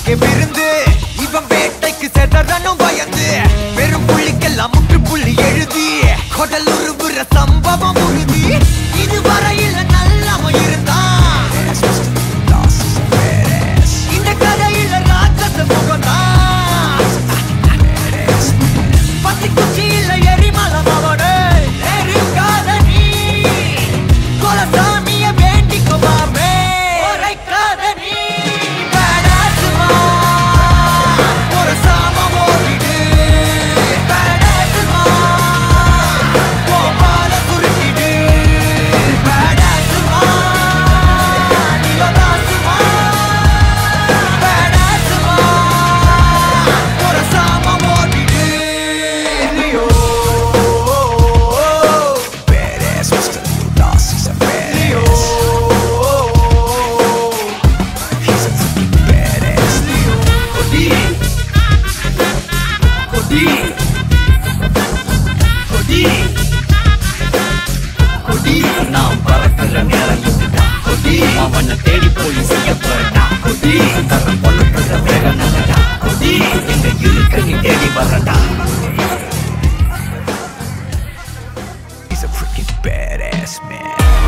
வேட்டைக்கு விருந்து இவன் வேட்டைக்கு செதறனும் பயந்து பெரும் புள்ளிக்கெல்லாம் முற்றுப்புள்ளி எழுதி கொடல் உருவுற சம்பவம் உறுதி இதுவரையில் நல்லவன் இருந்தான் இந்த கதையில ராட்சச முகம்தான் பத்தி குச்சியில எரிமலம் அவனே எரிக்காத நீ கொலசாமிய வேண்டிக்குமாமே உரைக்காத நீ பேடாசுமா ஒரு சாமம் ஓடிடு பேடாசுமா கோபால சுருக்கிடு பேடாசுமா நிலதாசுமா பேடாசுமா ஒரு சாமம் ஓடிடு Leo badass Mr. Lodas, he's a badass he's a freaking badass Leo Hodi Hodi Hodi Hodi நாம் பறக்கிற நேரம் இதுதான் Hodi அவனை தேடி போய் செய்ய போறடா Hodi தரம் பொழுதுற வேக நல்லடா Hodi எங்க இருக்கு நீ தேடி வரடா He's a freaking badass man